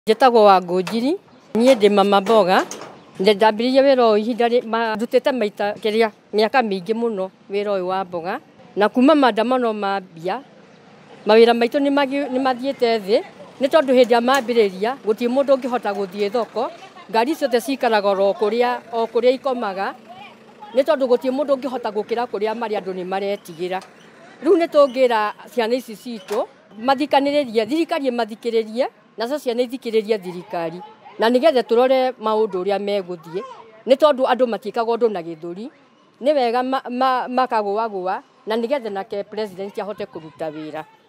Njĩtagwo Wangũnjiri, niĩ ndĩ mama mboga, ndambĩrĩirie wĩra ũyũ ihinda ndutĩte maita mĩaka mĩingĩ mũno wĩra ũyũ wa mboga, na kuma maandamano mambia mawĩra maitũ nĩ mathiĩte thĩ, nĩ tondũ hĩndĩ ĩrĩa mambĩrĩria gũtirĩ mũndũ ũngĩhota gũthiĩ thoko, ngari ciothe cikaraga o kũrĩa ikomaga, nĩ tondũ gũtirĩ mũndũ ũngĩhota gũkĩra kũrĩa marĩ andũ nĩ maretigĩra. Rĩu nĩ tũngĩra ciana ici citũ mathikanĩrĩrie, thirikari ĩmathikĩrĩrie, nacio ciana ithikĩrĩrie thirikari, na nĩgetha tũrore maũndũ ũrĩa megũthiĩ, nĩ tondũ andũ matiĩkaga ũndũ na gĩthũri, nĩ wega makagũagũa na nĩgetha nake president ahote kũruta wĩra.